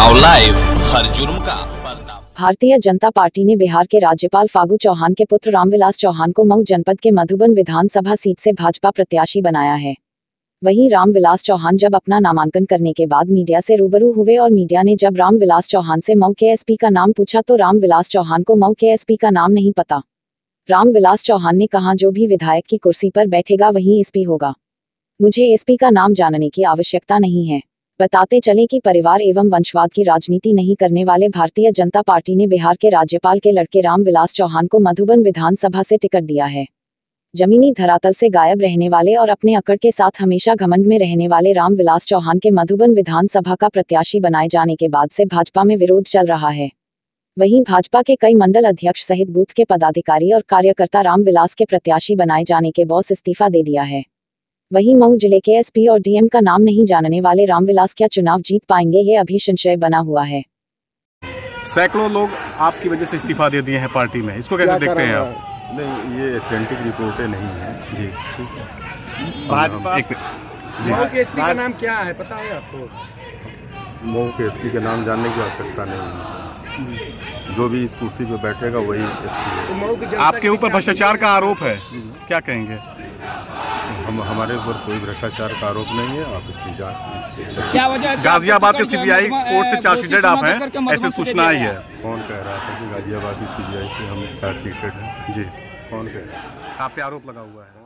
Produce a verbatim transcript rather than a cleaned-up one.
Now live, हर जुर्म का पर्दा। भारतीय जनता पार्टी ने बिहार के राज्यपाल फागू चौहान के पुत्र रामविलास चौहान को मऊ जनपद के मधुबन विधानसभा सीट से भाजपा प्रत्याशी बनाया है। वहीं रामविलास चौहान जब अपना नामांकन करने के बाद मीडिया से रूबरू हुए और मीडिया ने जब रामविलास चौहान से मऊ के एसपी का नाम पूछा तो रामविलास चौहान को मऊ के एसपी का नाम नहीं पता। रामविलास चौहान ने कहा, जो भी विधायक की कुर्सी पर बैठेगा वही एसपी होगा। मुझे एसपी का नाम जानने की आवश्यकता नहीं है। बताते चलें कि परिवार एवं वंशवाद की राजनीति नहीं करने वाले भारतीय जनता पार्टी ने बिहार के राज्यपाल के लड़के रामविलास चौहान को मधुबन विधानसभा से टिकट दिया है। जमीनी धरातल से गायब रहने वाले और अपने अकड़ के साथ हमेशा घमंड में रहने वाले रामविलास चौहान के मधुबन विधानसभा का प्रत्याशी बनाए जाने के बाद से भाजपा में विरोध चल रहा है। वहीं भाजपा के कई मंडल अध्यक्ष सहित बूथ के पदाधिकारी और कार्यकर्ता रामविलास के प्रत्याशी बनाए जाने के बॉस इस्तीफा दे दिया है। वहीं मऊ जिले के एसपी और डीएम का नाम नहीं जानने वाले रामविलास क्या चुनाव जीत पाएंगे, ये अभी संशय बना हुआ है। सैकड़ों लोग आपकी वजह से इस्तीफा दे दिए हैं पार्टी में, इसको कैसे देखते हैं आप? नहीं, ये ऑथेंटिक रिपोर्टें नहीं है जी। भाजपा मऊ के एसपी का नाम क्या है पता है आपको? मऊ के एसपी का नाम जानने की आवश्यकता नहीं है। जो भी इस कुर्सी पे बैठेगा वही एसपी है। आपके ऊपर भ्रष्टाचार का आरोप है, क्या कहेंगे? हम हमारे ऊपर कोई भ्रष्टाचार का आरोप नहीं है। आप इसकी जांच क्या वजह? गाजियाबाद के सीबीआई कोर्ट से चार्जशीटेड आप हैं, ऐसे सूचना आई है। कौन कह रहा था कि गाजियाबाद की सीबीआई से हम चार्जशीटेड हैं? जी, कौन कह रहा है? आप पे आरोप लगा हुआ है।